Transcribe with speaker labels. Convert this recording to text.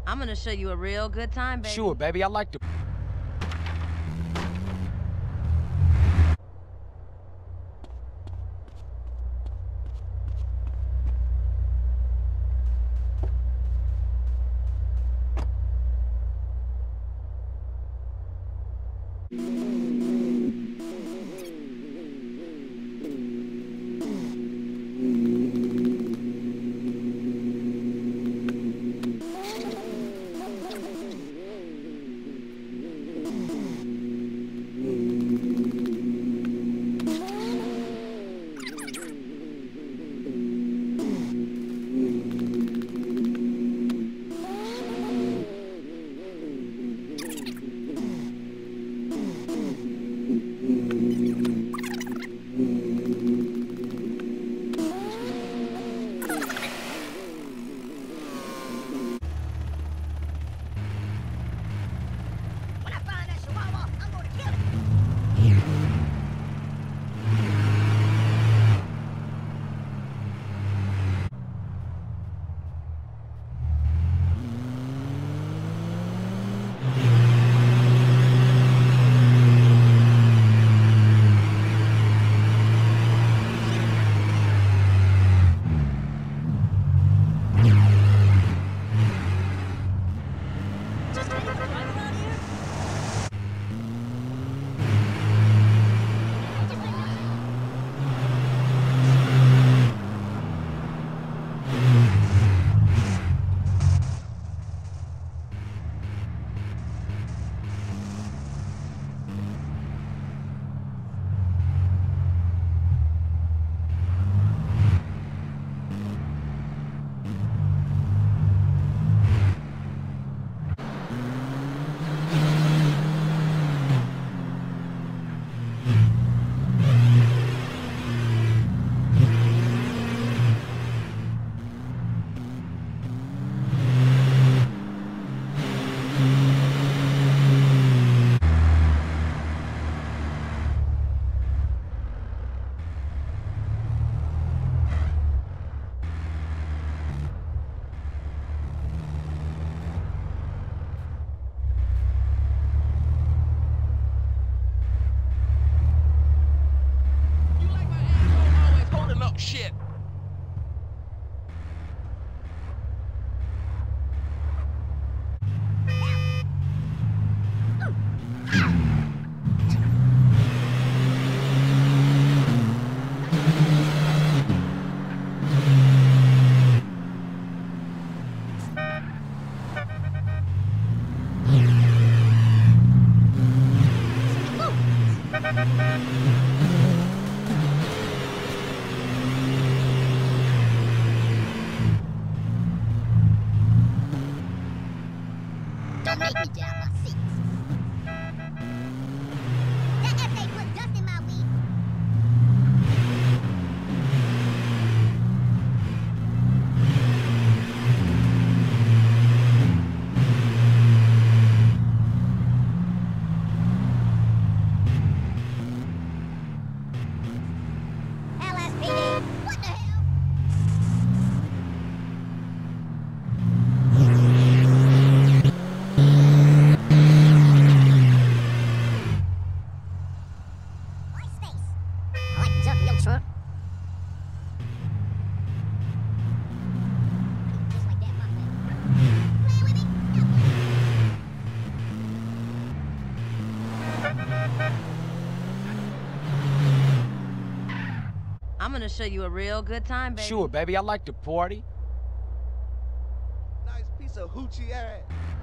Speaker 1: I'm gonna show you a real good time, baby.
Speaker 2: Sure, baby, I like to...
Speaker 3: Shit.
Speaker 4: Don't make me get out my seat. That FA put dust in my weed. LSPD, what the hell? Truck. Just like that, my man. Play with me?
Speaker 1: I'm gonna show you a real good time, baby.
Speaker 2: Sure, baby, I like to party.
Speaker 3: Nice piece of hoochie ass.